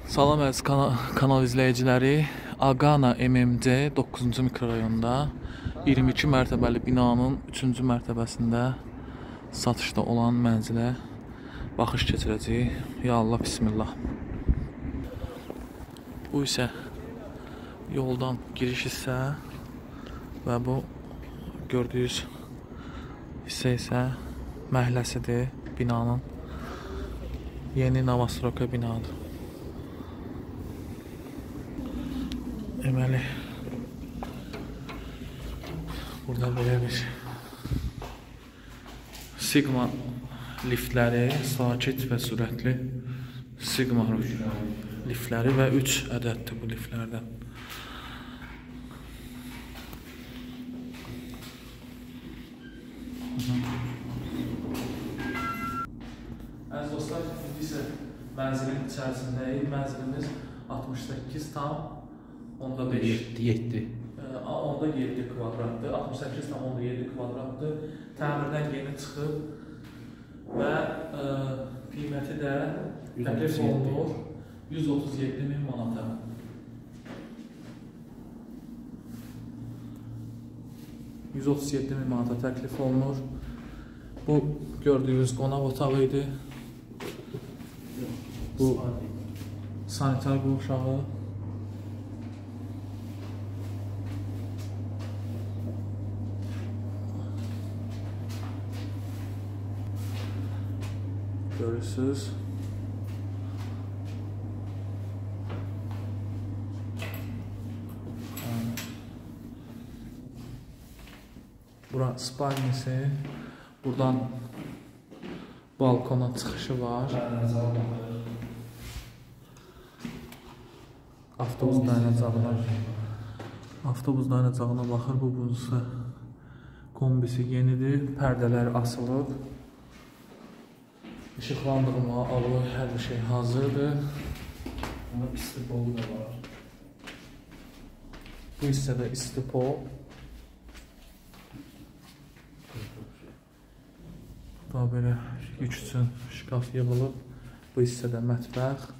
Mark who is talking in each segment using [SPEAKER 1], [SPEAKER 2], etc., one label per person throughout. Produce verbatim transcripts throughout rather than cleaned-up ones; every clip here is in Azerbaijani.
[SPEAKER 1] Salam əziz kanal, kanal izləyiciləri. Agana M M C doqquzuncu mikrorayonda iyirmi iki mərtəbəli binanın üçüncü mərtəbəsində satışda olan mənzilə baxış keçirəcəyik. Ya Allah, bismillah. Bu isə yoldan giriş hissə və bu gördüyünüz hissə isə məhləsidir binanın. Yeni Novostroka binadır. Deməli, burada belə bir Sigma liftləri, sakit və sürətli Sigma liftləri və üç ədəddir bu liftlərdən. Əziz dostlar, indi isə mənzilin içərisindəyik. Mənzilimiz altmış səkkiz tam onda beş, yeddi. Onda yeddi kvadratdır. altmış səkkiz tam onda yeddi kvadratdır. Təmirdən yeni çıxıb və ə, qiyməti də təklif olunur yüz otuz yeddi min manata. yüz otuz yeddi min manata təklif olunur. Bu gördüyünüz qonaq otağı idi. Bu sanitar qovşağı. Görürsünüz. Bura spalnisi. Buradan balkona çıxışı var. Avtobus dayanacağına Avtobus dayanacağına baxır. Bu bununsa kombisi yenidir. Pərdələr asılıb. İşıqlandırma, alıyor, hər bir şey hazırdır.
[SPEAKER 2] Ama istipolu da var.
[SPEAKER 1] Bu hissədə istipol. Daha belə yük üçün şkaf yığılıb. Bu hissədə mətbəx.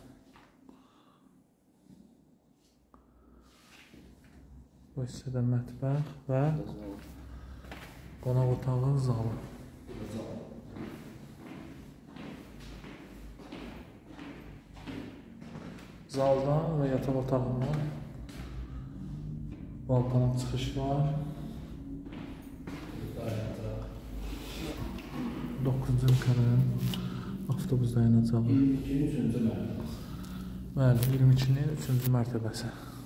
[SPEAKER 1] Bu hissədə mətbəx və qonaq otağı, zalı. Zaldan və yataq otağından balkona çıxış var. doqquzuncu mikrorayonun avtobus dayanacağı.
[SPEAKER 2] iyirmi ikinin üçüncü mərtəbəsi.
[SPEAKER 1] Bəli, iyirmi ikinin üçüncü mərtəbəsi.